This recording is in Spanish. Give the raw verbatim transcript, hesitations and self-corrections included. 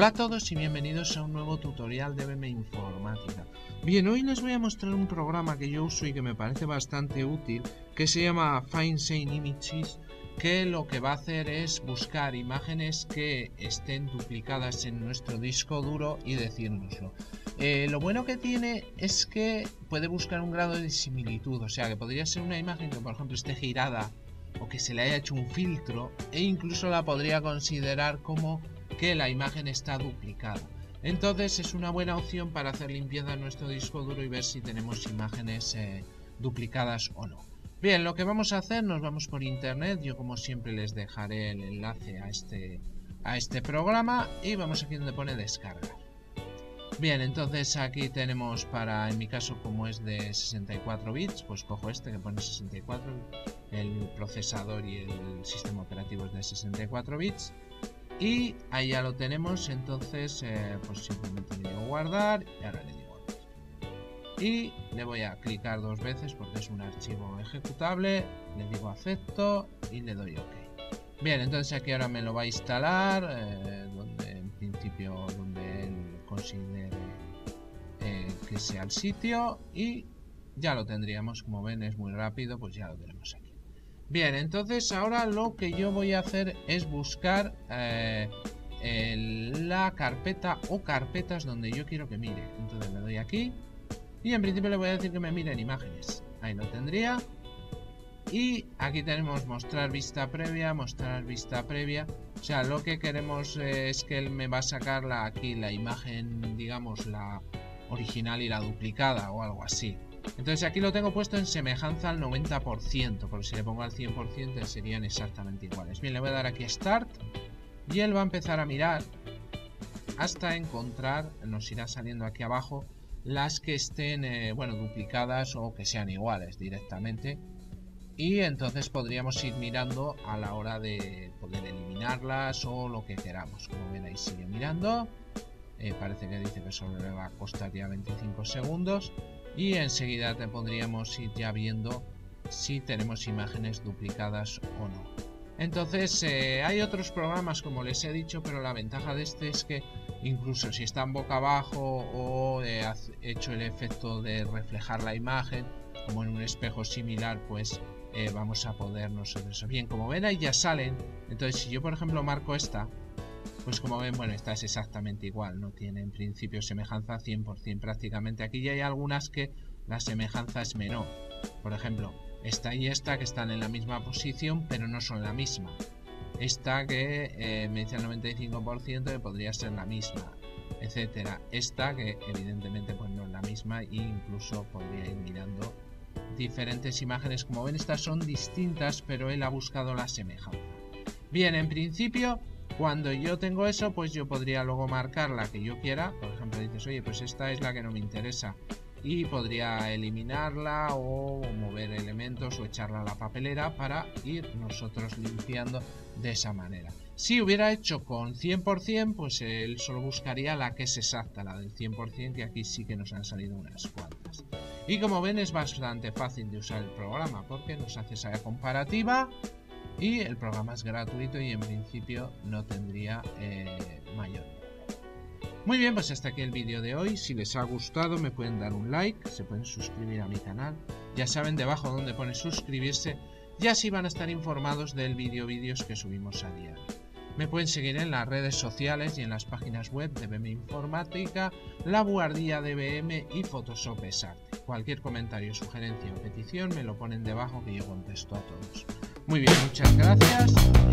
Hola a todos y bienvenidos a un nuevo tutorial de B M Informática. Bien, hoy les voy a mostrar un programa que yo uso y que me parece bastante útil, que se llama FindSane Images, que lo que va a hacer es buscar imágenes que estén duplicadas en nuestro disco duro y decírnoslo. Eh, lo bueno que tiene es que puede buscar un grado de similitud, o sea que podría ser una imagen que por ejemplo esté girada o que se le haya hecho un filtro, e incluso la podría considerar como que la imagen está duplicada. Entonces es una buena opción para hacer limpieza en nuestro disco duro y ver si tenemos imágenes eh, duplicadas o no. Bien, lo que vamos a hacer, nos vamos por internet. Yo como siempre les dejaré el enlace a este, a este programa y vamos aquí donde pone descargar. Bien, entonces aquí tenemos para, en mi caso como es de sesenta y cuatro bits, pues cojo este que pone sesenta y cuatro, el procesador y el sistema operativo es de sesenta y cuatro bits. Y ahí ya lo tenemos, entonces eh, pues simplemente le digo guardar y ahora le digo OK. Y le voy a clicar dos veces porque es un archivo ejecutable, le digo acepto y le doy OK. Bien, entonces aquí ahora me lo va a instalar, eh, donde en principio donde él considere eh, que sea el sitio, y ya lo tendríamos. Como ven, es muy rápido, pues ya lo tenemos aquí. Bien, entonces ahora lo que yo voy a hacer es buscar eh, el, la carpeta o carpetas donde yo quiero que mire. Entonces le doy aquí y en principio le voy a decir que me mire en imágenes. Ahí lo tendría. Y aquí tenemos mostrar vista previa, mostrar vista previa. O sea, lo que queremos es que él me va a sacar la, aquí la imagen, digamos, la original y la duplicada o algo así. Entonces aquí lo tengo puesto en semejanza al noventa por ciento, porque si le pongo al cien por ciento serían exactamente iguales. Bien, le voy a dar aquí a Start y él va a empezar a mirar hasta encontrar, nos irá saliendo aquí abajo, las que estén, eh, bueno, duplicadas o que sean iguales directamente. Y entonces podríamos ir mirando a la hora de poder eliminarlas o lo que queramos. Como ven, ahí sigue mirando. Eh, parece que dice que solo le va a costar ya veinticinco segundos. Y enseguida te podríamos ir ya viendo si tenemos imágenes duplicadas o no. Entonces eh, hay otros programas como les he dicho, pero la ventaja de este es que incluso si están boca abajo o eh, ha hecho el efecto de reflejar la imagen como en un espejo similar, pues eh, vamos a poder nosotros eso. Bien, como ven ahí ya salen. Entonces si yo por ejemplo marco esta, pues como ven, bueno, esta es exactamente igual, no tiene en principio semejanza cien por cien prácticamente. Aquí ya hay algunas que la semejanza es menor. Por ejemplo, esta y esta que están en la misma posición pero no son la misma. Esta que eh, me dice el noventa y cinco por ciento que podría ser la misma, etcétera. Esta que evidentemente pues no es la misma e incluso podría ir mirando diferentes imágenes. Como ven, estas son distintas, pero él ha buscado la semejanza. Bien, en principio, cuando yo tengo eso, pues yo podría luego marcar la que yo quiera. Por ejemplo, dices, oye, pues esta es la que no me interesa, y podría eliminarla o mover elementos o echarla a la papelera para ir nosotros limpiando de esa manera. Si hubiera hecho con cien por cien, pues él solo buscaría la que es exacta, la del cien por cien, que aquí sí que nos han salido unas cuantas. Y como ven, es bastante fácil de usar el programa porque nos hace esa comparativa y el programa es gratuito y en principio no tendría eh, mayor problema. Muy bien, pues hasta aquí el vídeo de hoy. Si les ha gustado me pueden dar un like, se pueden suscribir a mi canal. Ya saben, debajo donde pone suscribirse, y así van a estar informados del vídeo vídeos que subimos a diario. Me pueden seguir en las redes sociales y en las páginas web de B M Informática, La Buhardilla de B M y Photoshop es Arte. Cualquier comentario, sugerencia o petición me lo ponen debajo que yo contesto a todos. Muy bien, muchas gracias.